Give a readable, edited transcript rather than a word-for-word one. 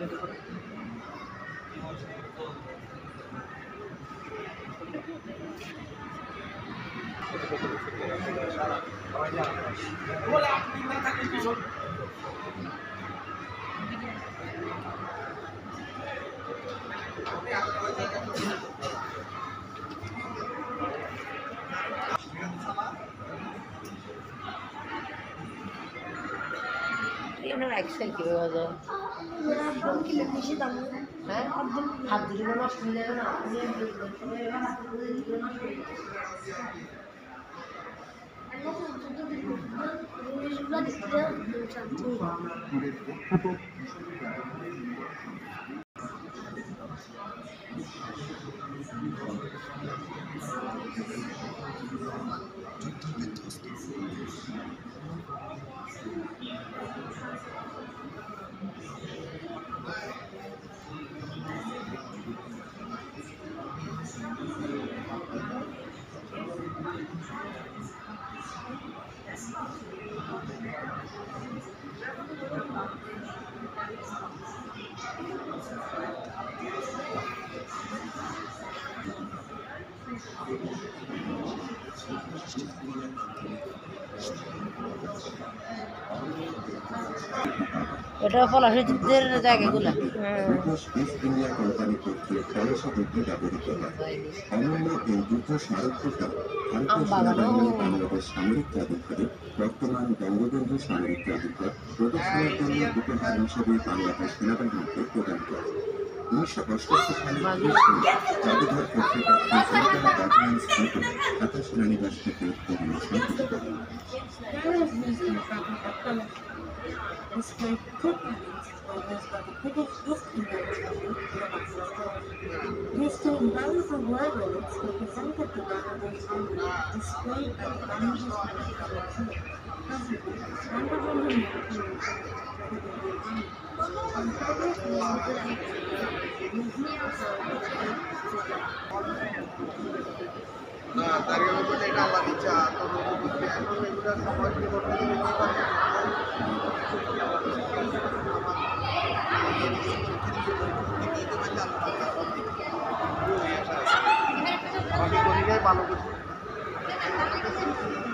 Excel কিভাবে হ্যাঁ আব্দুল নষ্ট হয়ে যাবে না এটা পলাশীদের জায়গাগুলো ইস্ট ইন্ডিয়া কোম্পানি কর্তৃক পলাশীতে ব্যবহৃত হয়। অন্যান্য এই যুদ্ধ স্মারকটা ভারতীয় সেনাবাহিনী বাংলাদেশ সামরিক প্রাধিকারে বর্তমান বঙ্গবন্ধু সামরিক প্রাধিকার প্রদর্শনের জন্য উপহার হিসেবে বাংলাদেশ সেনাবাহিনীকে প্রদান করে। 1988 সালে জাদুঘর কর্তৃপক্ষ সরকারি গার্মেন্টস থেকে ঢাকা সেনানিবাস থেকে পরিবেশন করে। These two invaluable warlords represented the Bangladesh Army displayed at the Bangladesh Military Archive. Bangladesh ভালো